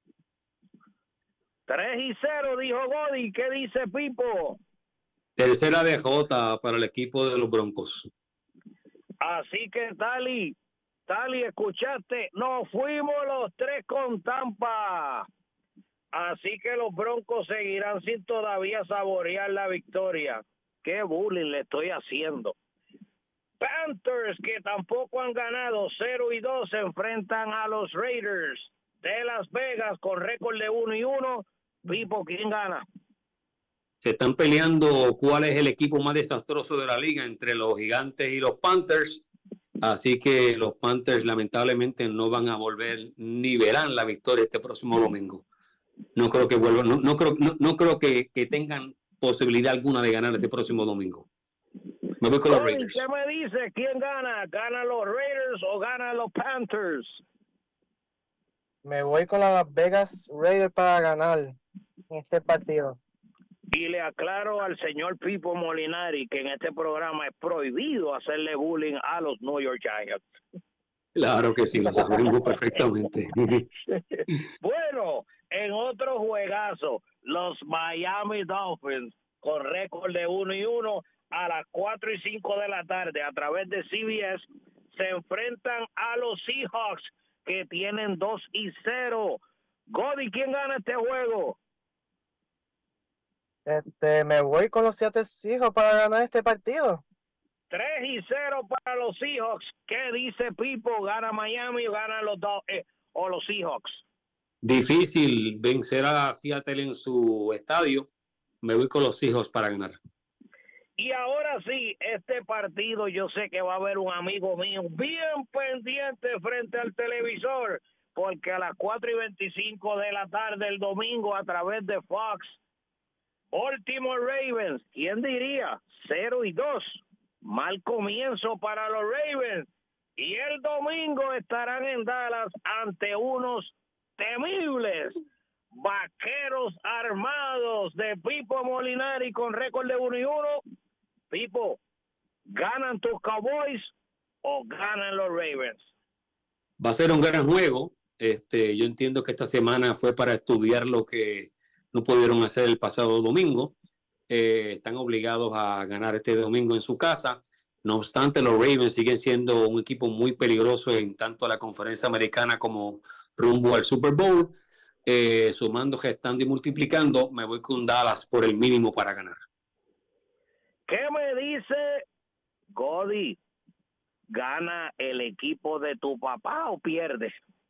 3-0, dijo Godi. ¿Qué dice Pipo? Tercera derrota para el equipo de los Broncos. Así que, Tali, escuchaste, nos fuimos los tres con Tampa. Así que los Broncos seguirán sin todavía saborear la victoria. Qué bullying le estoy haciendo. Panthers, que tampoco han ganado, 0-2, se enfrentan a los Raiders de Las Vegas con récord de 1-1. Pipo, ¿quién gana? Se están peleando cuál es el equipo más desastroso de la liga entre los Gigantes y los Panthers. Así que los Panthers lamentablemente no van a volver ni verán la victoria este próximo domingo. No creo que vuelvan, no creo que tengan posibilidad alguna de ganar este próximo domingo. Me voy con los Raiders. ¿Qué me dice? ¿Quién gana? ¿Ganan los Raiders o ganan los Panthers? Me voy con Las Vegas Raiders para ganar en este partido. Y le aclaro al señor Pipo Molinari que en este programa es prohibido hacerle bullying a los New York Giants. Claro que sí, lo sabemos perfectamente. Bueno, en otro juegazo, los Miami Dolphins con récord de 1-1 a las 4:05 de la tarde a través de CBS se enfrentan a los Seahawks que tienen 2-0. Godi, ¿quién gana este juego? Me voy con los Seattle Seahawks para ganar este partido. 3-0 para los Seahawks. ¿Qué dice Pipo? ¿Gana Miami o ganan los Seahawks? Difícil vencer a Seattle en su estadio. Me voy con los Seahawks para ganar. Y ahora sí, este partido yo sé que va a haber un amigo mío bien pendiente frente al televisor, porque a las 4:25 de la tarde el domingo a través de Fox, Baltimore Ravens, ¿quién diría? 0-2, mal comienzo para los Ravens. Y el domingo estarán en Dallas ante unos temibles Vaqueros armados de Pipo Molinari con récord de 1-1. Pipo, ¿ganan tus Cowboys o ganan los Ravens? Va a ser un gran juego. Yo entiendo que esta semana fue para estudiar lo que no pudieron hacer el pasado domingo. Están obligados a ganar este domingo en su casa. No obstante, los Ravens siguen siendo un equipo muy peligroso en tanto la conferencia americana como rumbo al Super Bowl. Sumando, gestando y multiplicando, me voy con Dallas por el mínimo para ganar. ¿Qué me dice Godi? ¿Gana el equipo de tu papá o pierde?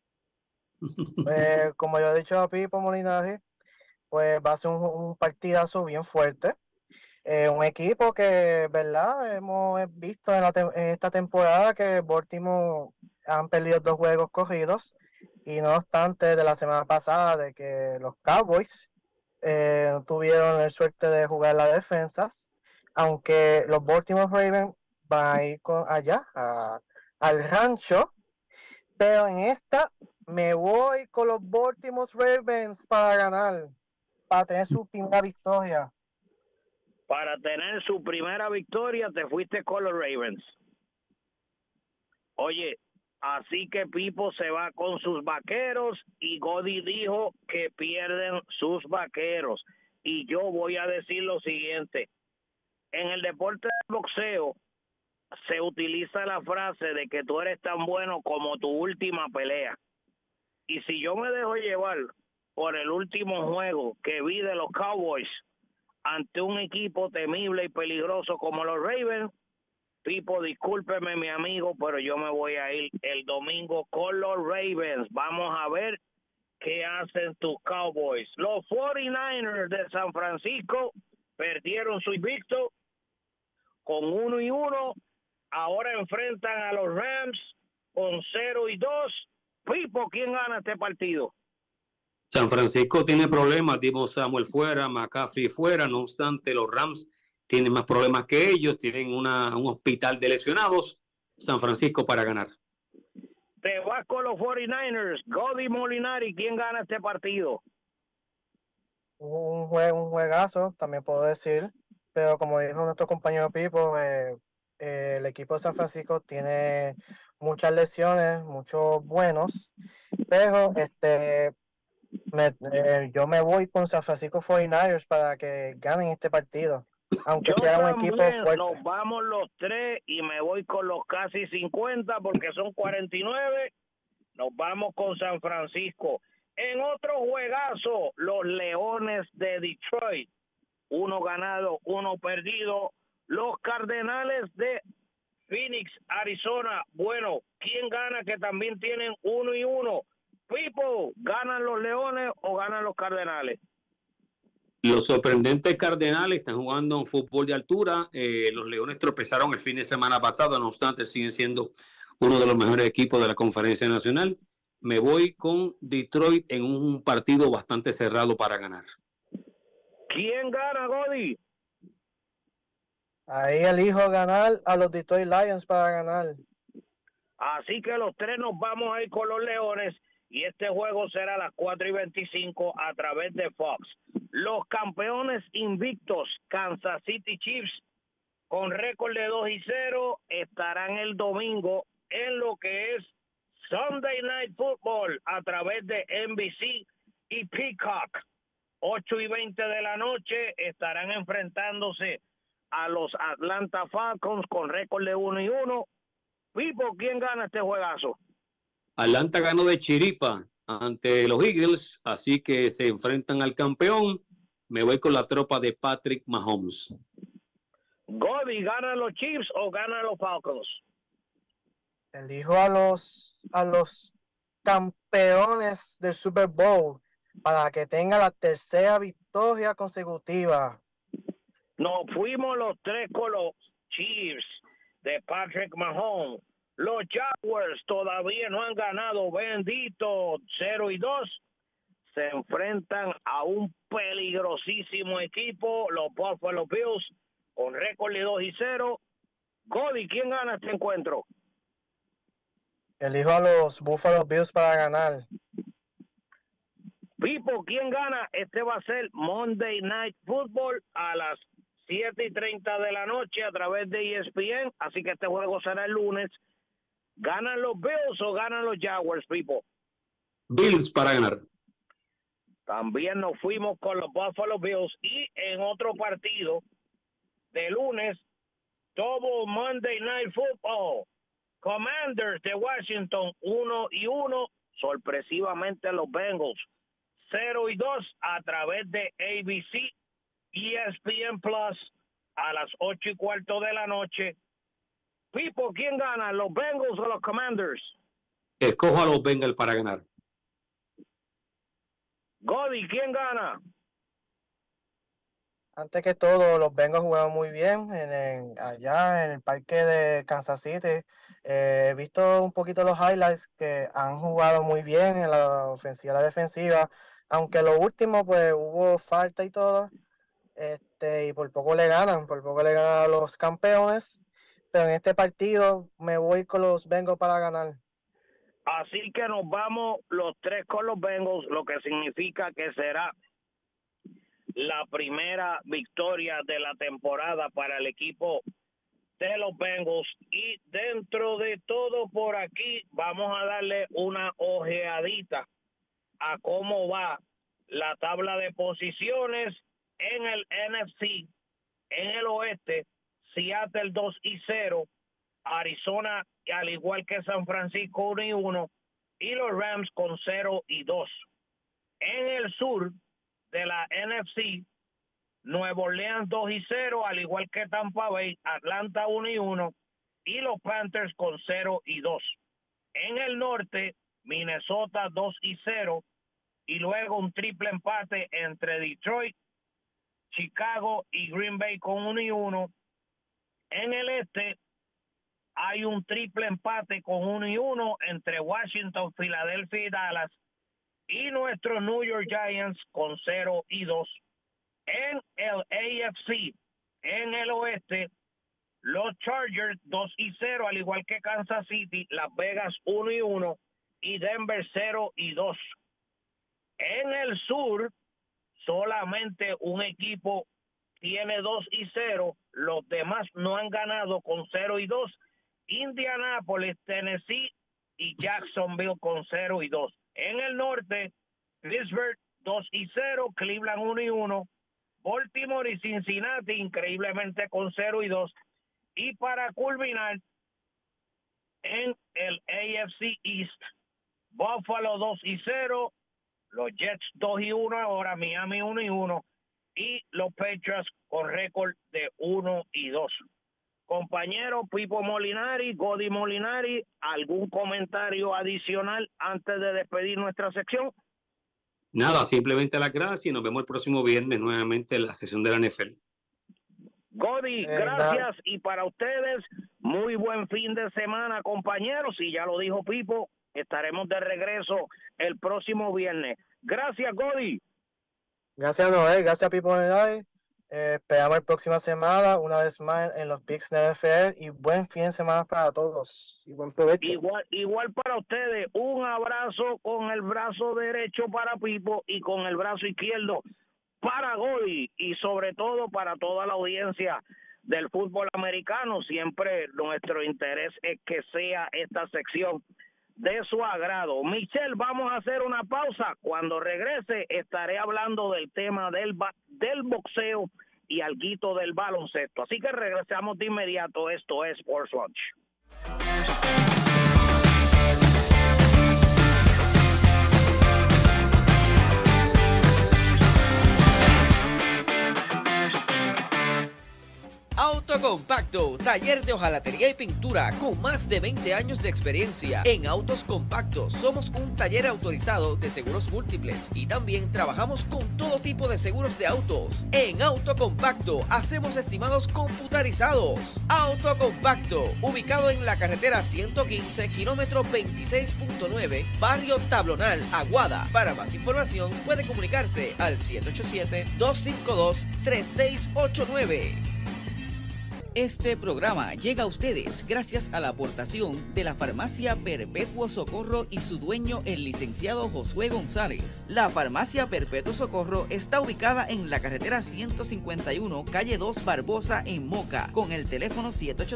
Como yo he dicho a Pipo Molinari, pues va a ser un partidazo bien fuerte. Un equipo que, ¿verdad? Hemos visto en esta temporada que Baltimore han perdido 2 juegos corridos. Y no obstante, de la semana pasada, de que los Cowboys tuvieron la suerte de jugar las defensas, aunque los Baltimore Ravens van a ir allá al rancho, pero en esta me voy con los Baltimore Ravens para ganar, para tener su primera victoria. Para tener su primera victoria, te fuiste con los Ravens. Oye, así que Pipo se va con sus Vaqueros y Godi dijo que pierden sus Vaqueros. Y yo voy a decir lo siguiente. En el deporte del boxeo se utiliza la frase de que tú eres tan bueno como tu última pelea. Y si yo me dejo llevar por el último juego que vi de los Cowboys ante un equipo temible y peligroso como los Ravens, Pipo, discúlpeme mi amigo, pero yo me voy a ir el domingo con los Ravens. Vamos a ver qué hacen tus Cowboys. Los 49ers de San Francisco perdieron su invicto con 1-1. Ahora enfrentan a los Rams con 0-2. Pipo, ¿quién gana este partido? San Francisco tiene problemas, Deebo Samuel fuera, McCaffrey fuera, no obstante los Rams tienen más problemas que ellos, tienen un hospital de lesionados. San Francisco para ganar. Te vas con los 49ers, Godi Molinari, ¿quién gana este partido? Un juegazo, también puedo decir, pero como dijo nuestro compañero Pipo, el equipo de San Francisco tiene muchas lesiones, muchos buenos, pero yo me voy con San Francisco 49ers para que ganen este partido, aunque Yo sea un también, equipo fuerte. nos vamos los tres y me voy con los casi 50 porque son 49. Nos vamos con San Francisco. En otro juegazo, los Leones de Detroit. 1 ganado, 1 perdido. Los Cardenales de Phoenix, Arizona. Bueno, ¿quién gana? Que también tienen 1-1. Pipo, ¿ganan los Leones o ganan los Cardenales? Los sorprendentes Cardenales están jugando un fútbol de altura. Los Leones tropezaron el fin de semana pasado, no obstante siguen siendo uno de los mejores equipos de la Conferencia Nacional. Me voy con Detroit en un partido bastante cerrado para ganar. ¿Quién gana, Godi? Ahí elijo ganar a los Detroit Lions para ganar. Así que los tres nos vamos a ir con los Leones y este juego será a las 4:25 a través de Fox. Los campeones invictos Kansas City Chiefs con récord de 2-0 estarán el domingo en lo que es Sunday Night Football a través de NBC y Peacock. 8:20 de la noche estarán enfrentándose a los Atlanta Falcons con récord de 1-1. Pipo, ¿quién gana este juegazo? Atlanta ganó de chiripa ante los Eagles, así que se enfrentan al campeón. Me voy con la tropa de Patrick Mahomes. Godi, ¿ganan los Chiefs o ganan los Falcons? Elijo a los campeones del Super Bowl para que tenga la tercera victoria consecutiva. Nos fuimos los tres con los Chiefs de Patrick Mahomes. Los Jaguars todavía no han ganado, bendito, 0-2. Se enfrentan a un peligrosísimo equipo, los Buffalo Bills, con récord de 2-0. Godi, ¿quién gana este encuentro? Elijo a los Buffalo Bills para ganar. Pipo, ¿quién gana? Este va a ser Monday Night Football a las 7:30 de la noche a través de ESPN, así que este juego será el lunes. ¿Ganan los Bills o ganan los Jaguars, Pipo? Bills para ganar. También nos fuimos con los Buffalo Bills y en otro partido de lunes, todo Monday Night Football. Commanders de Washington 1-1, sorpresivamente los Bengals 0-2 a través de ABC, ESPN Plus a las 8:15 de la noche. Pipo, ¿quién gana? ¿Los Bengals o los Commanders? Escojo a los Bengals para ganar. Godi, ¿quién gana? Antes que todo, los Bengals jugaron muy bien allá en el parque de Kansas City. He visto un poquito los highlights que han jugado muy bien en la ofensiva y la defensiva, aunque lo último pues hubo falta y todo, y por poco le ganan a los campeones, pero en este partido me voy con los Bengals para ganar. Así que nos vamos los tres con los Bengals, lo que significa que será la primera victoria de la temporada para el equipo de los Bengals. Y dentro de todo por aquí vamos a darle una ojeadita a cómo va la tabla de posiciones en el NFC. En el oeste, Seattle 2-0, Arizona al igual que San Francisco 1-1 y los Rams con 0-2. En el sur de la NFC, Nueva Orleans 2-0, al igual que Tampa Bay, Atlanta 1-1 y los Panthers con 0-2. En el norte, Minnesota 2-0 y luego un triple empate entre Detroit, Chicago y Green Bay con 1-1. En el este hay un triple empate con 1-1 entre Washington, Filadelfia y Dallas. y nuestros New York Giants con 0-2. En el AFC, en el oeste, los Chargers 2-0, al igual que Kansas City, Las Vegas 1-1 y Denver 0-2. En el sur, solamente un equipo tiene 2-0, los demás no han ganado con 0-2. Indianapolis, Tennessee y Jacksonville con 0-2. En el norte, Pittsburgh 2-0, Cleveland 1-1, Baltimore y Cincinnati increíblemente con 0-2. Y para culminar, en el AFC East, Buffalo 2-0, los Jets 2-1 ahora, Miami 1-1 y los Patriots con récord de 1-2. Compañero Pipo Molinari, Gody Molinari, ¿algún comentario adicional antes de despedir nuestra sección? Nada, simplemente las gracias y nos vemos el próximo viernes nuevamente en la sesión de la NFL. Gody, gracias, y para ustedes, muy buen fin de semana, compañeros, y ya lo dijo Pipo, estaremos de regreso el próximo viernes. Gracias, Gody. Gracias, Noel. Gracias, Pipo. Esperamos la próxima semana, una vez más en los Picks de NFL, y buen fin de semana para todos. Y buen provecho. Igual para ustedes, un abrazo con el brazo derecho para Pipo y con el brazo izquierdo para Gody, y sobre todo para toda la audiencia del fútbol americano. Siempre nuestro interés es que sea esta sección de su agrado. Michelle, vamos a hacer una pausa. Cuando regrese estaré hablando del tema del boxeo y alguito del baloncesto. Así que regresamos de inmediato. Esto es Sports Lunch. Autocompacto, taller de hojalatería y pintura con más de 20 años de experiencia. En Autos Compactos somos un taller autorizado de seguros múltiples y también trabajamos con todo tipo de seguros de autos. En Autocompacto hacemos estimados computarizados. Autocompacto, ubicado en la carretera 115, kilómetro 26.9, barrio Tablonal, Aguada. Para más información puede comunicarse al 787-252-3689. Este programa llega a ustedes gracias a la aportación de la Farmacia Perpetuo Socorro y su dueño, el licenciado Josué González. La Farmacia Perpetuo Socorro está ubicada en la carretera 151, calle 2 Barbosa, en Moca, con el teléfono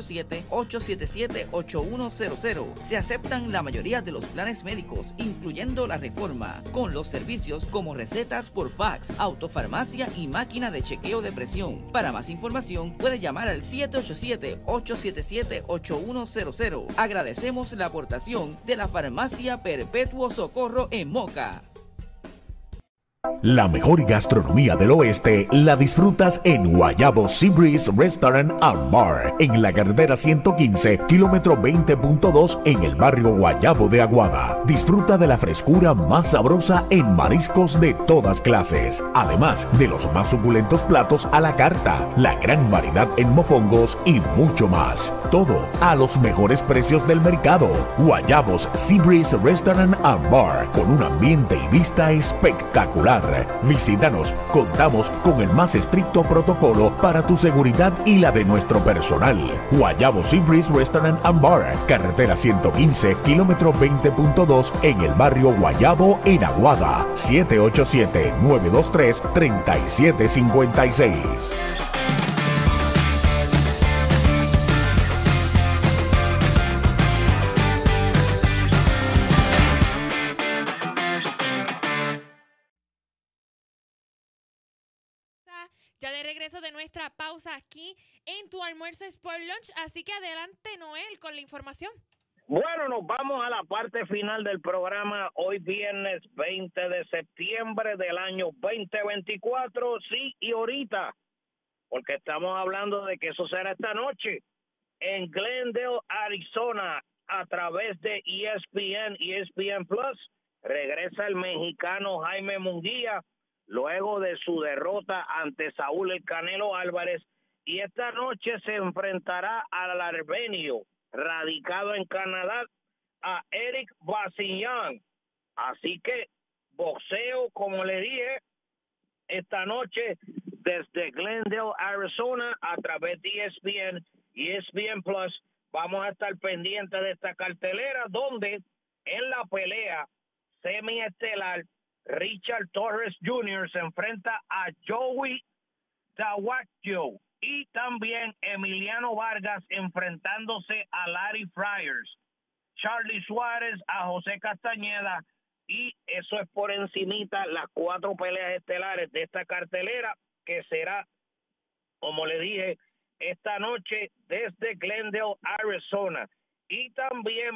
787-877-8100. Se aceptan la mayoría de los planes médicos, incluyendo la Reforma, con los servicios como recetas por fax, autofarmacia y máquina de chequeo de presión. Para más información puede llamar al 787-877-8100. Agradecemos la aportación de la Farmacia Perpetuo Socorro en Moca. La mejor gastronomía del oeste la disfrutas en Guayabo Seabreeze Restaurant and Bar, en la carretera 115, kilómetro 20.2, en el barrio Guayabo de Aguada. Disfruta de la frescura más sabrosa en mariscos de todas clases, además de los más suculentos platos a la carta, la gran variedad en mofongos y mucho más. Todo a los mejores precios del mercado. Guayabos Seabreeze Restaurant and Bar, con un ambiente y vista espectacular. Visítanos, contamos con el más estricto protocolo para tu seguridad y la de nuestro personal. Guayabo Seabreeze Restaurant and Bar, carretera 115, kilómetro 20.2, en el barrio Guayabo, en Aguada. 787-923-3756. Ya de regreso de nuestra pausa aquí en tu almuerzo Sport Lunch, así que adelante, Noel, con la información. Bueno, nos vamos a la parte final del programa. Hoy viernes 20 de septiembre del año 2024, sí, y ahorita, porque estamos hablando de que eso será esta noche, en Glendale, Arizona, a través de ESPN Plus, regresa el mexicano Jaime Munguía, luego de su derrota ante Saúl El Canelo Álvarez, y esta noche se enfrentará al armenio, radicado en Canadá, a Eric Basilyan. Así que boxeo, como le dije, esta noche desde Glendale, Arizona, a través de ESPN y ESPN Plus. Vamos a estar pendientes de esta cartelera, donde en la pelea semiestelar, Richard Torres Jr. se enfrenta a Joey Tawacchio y también Emiliano Vargas enfrentándose a Larry Fryers, Charlie Suárez a José Castañeda, y eso es por encimita las 4 peleas estelares de esta cartelera, que será, como le dije, esta noche desde Glendale, Arizona. Y también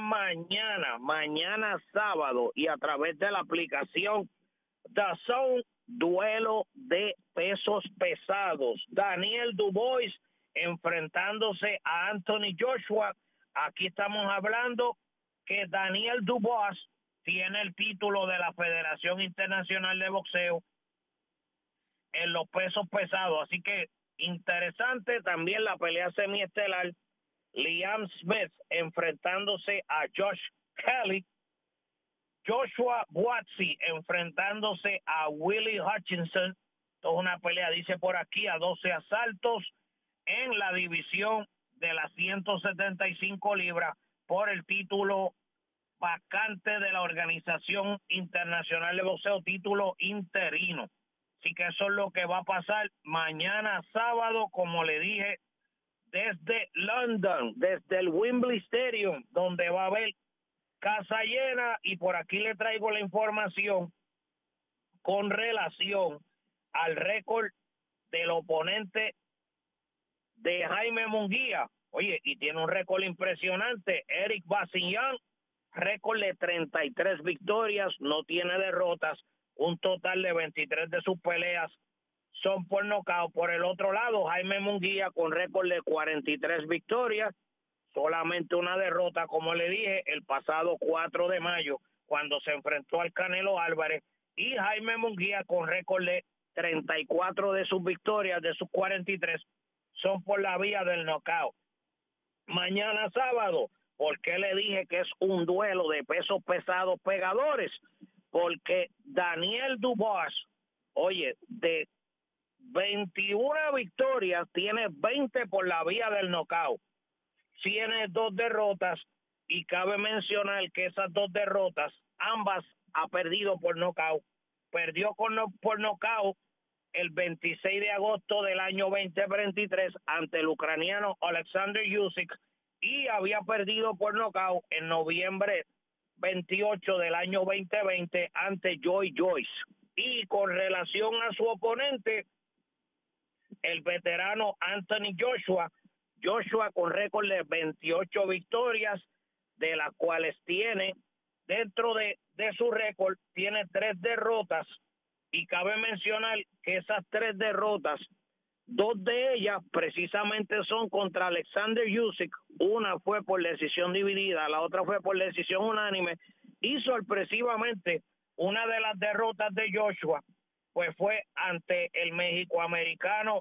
mañana sábado, y a través de la aplicación DAZN, duelo de pesos pesados. Daniel Dubois enfrentándose a Anthony Joshua. Aquí estamos hablando que Daniel Dubois tiene el título de la Federación Internacional de Boxeo en los pesos pesados. Así que interesante también la pelea semiestelar. Liam Smith enfrentándose a Josh Kelly. Joshua Buatsi enfrentándose a Willie Hutchinson. Toda una pelea, dice por aquí, a 12 asaltos en la división de las 175 libras por el título vacante de la Organización Internacional de Boxeo, título interino. Así que eso es lo que va a pasar mañana sábado, como le dije, desde London, desde el Wembley Stadium, donde va a haber casa llena. Y por aquí le traigo la información con relación al récord del oponente de Jaime Munguía. Oye, y tiene un récord impresionante. Eric Basillan, récord de 33 victorias, no tiene derrotas, un total de 23 de sus peleas son por nocaut. Por el otro lado, Jaime Munguía con récord de 43 victorias, solamente una derrota, como le dije, el pasado 4 de mayo, cuando se enfrentó al Canelo Álvarez. Y Jaime Munguía con récord de 34 de sus victorias, de sus 43, son por la vía del nocaut. Mañana sábado, ¿por qué le dije que es un duelo de pesos pesados pegadores? Porque Daniel Dubois, oye, de 21 victorias, tiene 20 por la vía del nocaut. Tiene 2 derrotas, y cabe mencionar que esas 2 derrotas, ambas ha perdido por nocaut. Perdió por nocaut el 26 de agosto del año 2023 ante el ucraniano Alexander Usyk, y había perdido por nocaut en noviembre 28 del año 2020 ante Joy Joyce. Y con relación a su oponente, el veterano Anthony Joshua con récord de 28 victorias, de las cuales tiene, dentro de su récord, tiene 3 derrotas, y cabe mencionar que esas 3 derrotas, 2 de ellas precisamente son contra Alexander Usyk. Una fue por decisión dividida, la otra fue por decisión unánime, y sorpresivamente una de las derrotas de Joshua pues fue ante el mexicoamericano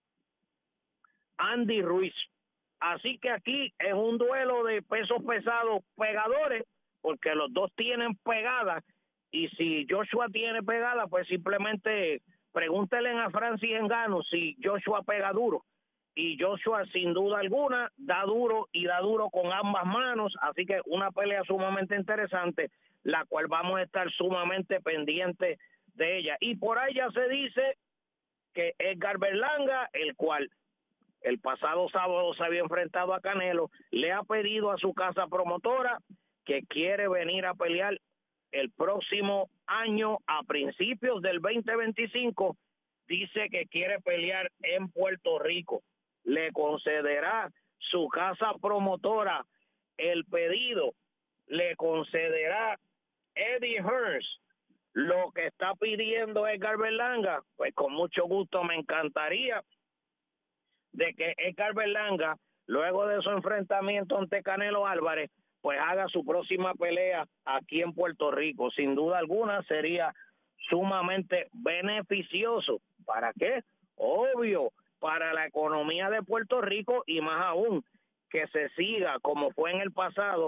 Andy Ruiz. Así que aquí es un duelo de pesos pesados pegadores, porque los dos tienen pegada, y si Joshua tiene pegada, pues simplemente pregúntenle a Francis Ngannou si Joshua pega duro. Y Joshua, sin duda alguna, da duro, y da duro con ambas manos. Así que una pelea sumamente interesante, la cual vamos a estar sumamente pendientes de ella. Y por ahí ya se dice que Edgar Berlanga, el cual el pasado sábado se había enfrentado a Canelo, le ha pedido a su casa promotora que quiere venir a pelear el próximo año, a principios del 2025. Dice que quiere pelear en Puerto Rico. Le concederá su casa promotora el pedido, le concederá Eddie Hearns lo que está pidiendo Edgar Berlanga. Pues con mucho gusto me encantaría de que Edgar Berlanga, luego de su enfrentamiento ante Canelo Álvarez, pues haga su próxima pelea aquí en Puerto Rico. Sin duda alguna sería sumamente beneficioso. ¿Para qué? Obvio, para la economía de Puerto Rico, y más aún que se siga, como fue en el pasado,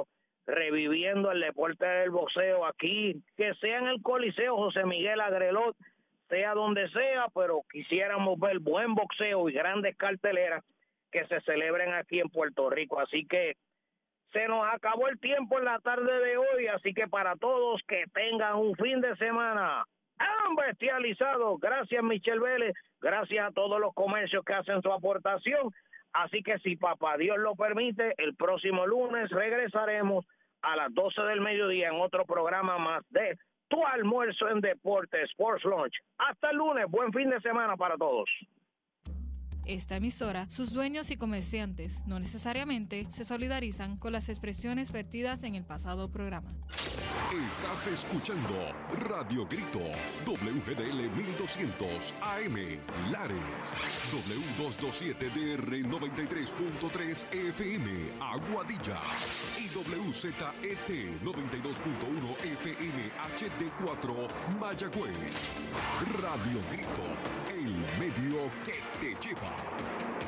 reviviendo el deporte del boxeo aquí, que sea en el Coliseo José Miguel Agrelot, sea donde sea, pero quisiéramos ver buen boxeo y grandes carteleras que se celebren aquí en Puerto Rico. Así que se nos acabó el tiempo en la tarde de hoy, así que para todos que tengan un fin de semana bestializado. Gracias, Michelle Vélez, gracias a todos los comercios que hacen su aportación. Así que si papá Dios lo permite, el próximo lunes regresaremos a las 12 del mediodía en otro programa más de Tu Almuerzo en Deporte, Sports Lunch. Hasta el lunes, buen fin de semana para todos. Esta emisora, sus dueños y comerciantes no necesariamente se solidarizan con las expresiones vertidas en el pasado programa. Estás escuchando Radio Grito, WGDL 1200 AM, Lares, W227DR 93.3 FM, Aguadilla, y WZET 92.1 FM HD4, Mayagüez. Radio Grito, el medio que te lleva.